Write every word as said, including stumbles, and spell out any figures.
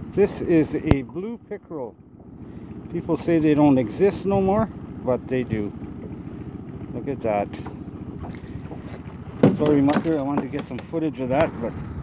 This is a blue pickerel. People say they don't exist no more, but they do. Look at that. Sorry, Mucker, I wanted to get some footage of that, but